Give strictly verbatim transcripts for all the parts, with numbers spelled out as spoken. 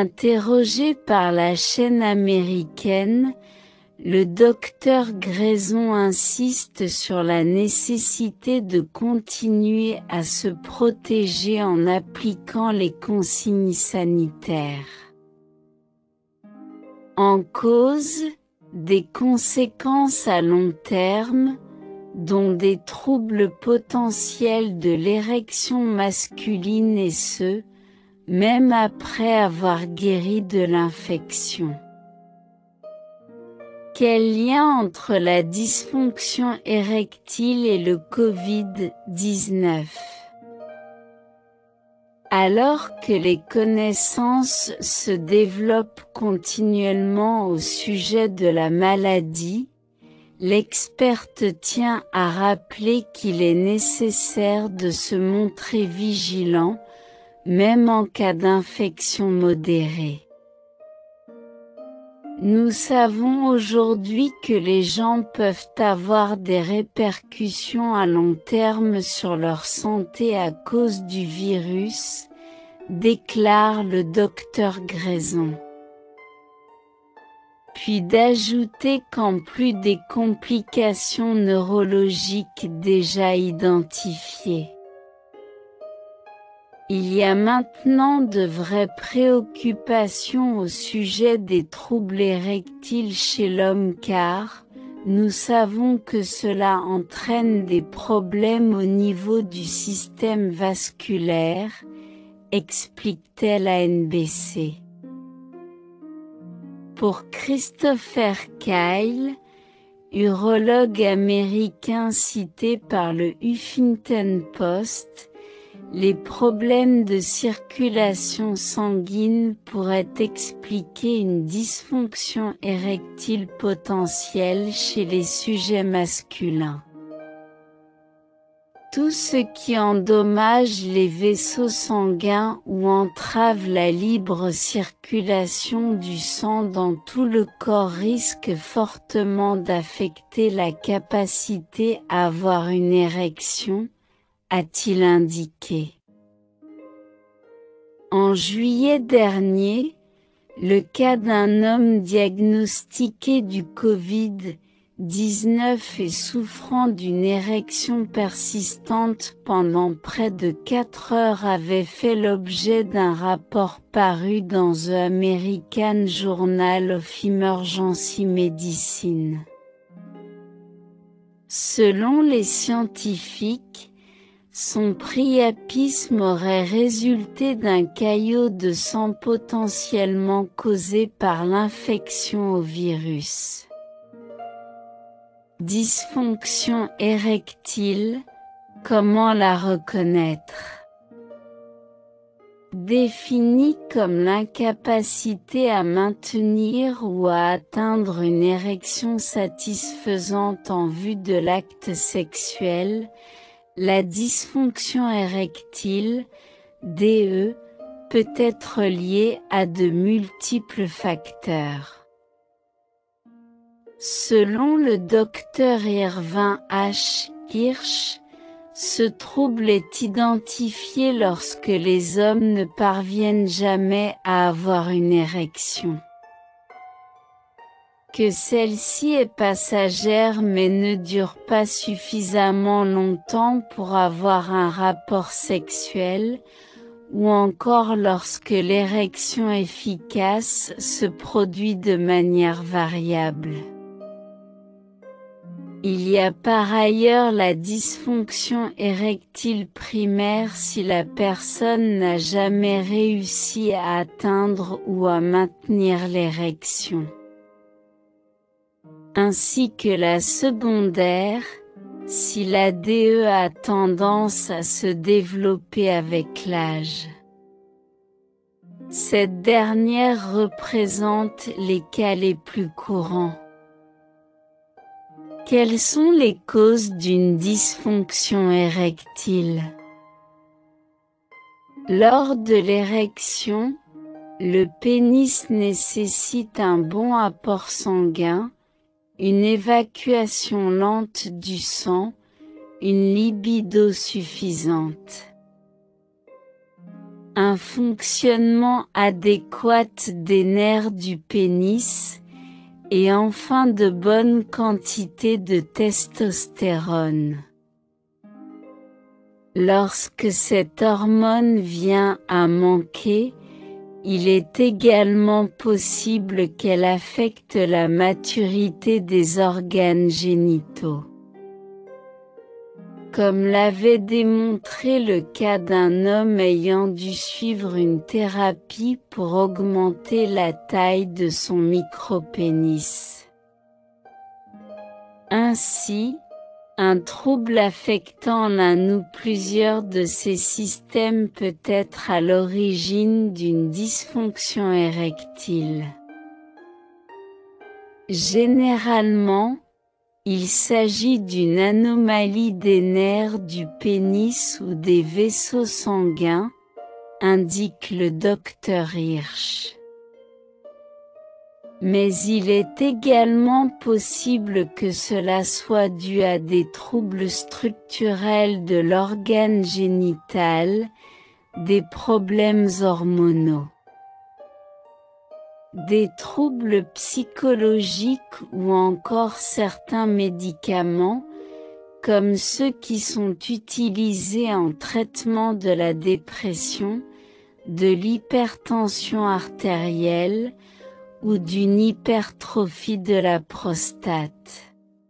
Interrogé par la chaîne américaine, le docteur Grayson insiste sur la nécessité de continuer à se protéger en appliquant les consignes sanitaires. En cause, des conséquences à long terme, dont des troubles potentiels de l'érection masculine et ce, même après avoir guéri de l'infection. Quel lien entre la dysfonction érectile et le Covid dix-neuf? Alors que les connaissances se développent continuellement au sujet de la maladie, l'experte tient à rappeler qu'il est nécessaire de se montrer vigilant, même en cas d'infection modérée. Nous savons aujourd'hui que les gens peuvent avoir des répercussions à long terme sur leur santé à cause du virus, déclare le docteur Grayson. Puis d'ajouter qu'en plus des complications neurologiques déjà identifiées, il y a maintenant de vraies préoccupations au sujet des troubles érectiles chez l'homme car, nous savons que cela entraîne des problèmes au niveau du système vasculaire, explique-t-elle à N B C. Pour Christopher Kyle, urologue américain cité par le Huffington Post, les problèmes de circulation sanguine pourraient expliquer une dysfonction érectile potentielle chez les sujets masculins. Tout ce qui endommage les vaisseaux sanguins ou entrave la libre circulation du sang dans tout le corps risque fortement d'affecter la capacité à avoir une érection, a-t-il indiqué. En juillet dernier, le cas d'un homme diagnostiqué du Covid dix-neuf et souffrant d'une érection persistante pendant près de quatre heures avait fait l'objet d'un rapport paru dans The American Journal of Emergency Medicine. Selon les scientifiques, son priapisme aurait résulté d'un caillot de sang potentiellement causé par l'infection au virus. Dysfonction érectile, comment la reconnaître? Définie comme l'incapacité à maintenir ou à atteindre une érection satisfaisante en vue de l'acte sexuel, la dysfonction érectile, D E, peut être liée à de multiples facteurs. Selon le docteur Irvin H. Hirsch, ce trouble est identifié lorsque les hommes ne parviennent jamais à avoir une érection. Que celle-ci est passagère mais ne dure pas suffisamment longtemps pour avoir un rapport sexuel, ou encore lorsque l'érection efficace se produit de manière variable. Il y a par ailleurs la dysfonction érectile primaire si la personne n'a jamais réussi à atteindre ou à maintenir l'érection, ainsi que la secondaire, si la D E a tendance à se développer avec l'âge. Cette dernière représente les cas les plus courants. Quelles sont les causes d'une dysfonction érectile? Lors de l'érection, le pénis nécessite un bon apport sanguin, une évacuation lente du sang, une libido suffisante. un fonctionnement adéquat des nerfs du pénis, et enfin de bonnes quantités de testostérone. Lorsque cette hormone vient à manquer, il est également possible qu'elle affecte la maturité des organes génitaux. Comme l'avait démontré le cas d'un homme ayant dû suivre une thérapie pour augmenter la taille de son micropénis. Ainsi, un trouble affectant l'un ou plusieurs de ces systèmes peut être à l'origine d'une dysfonction érectile. Généralement, il s'agit d'une anomalie des nerfs du pénis ou des vaisseaux sanguins, indique le docteur Hirsch. Mais il est également possible que cela soit dû à des troubles structurels de l'organe génital, des problèmes hormonaux, des troubles psychologiques ou encore certains médicaments, comme ceux qui sont utilisés en traitement de la dépression, de l'hypertension artérielle, ou d'une hypertrophie de la prostate.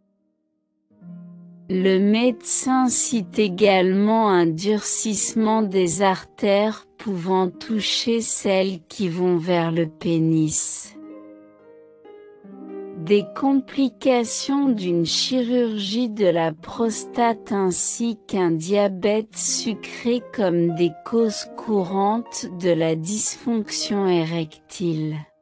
Le médecin cite également un durcissement des artères pouvant toucher celles qui vont vers le pénis. Des complications d'une chirurgie de la prostate ainsi qu'un diabète sucré comme des causes courantes de la dysfonction érectile.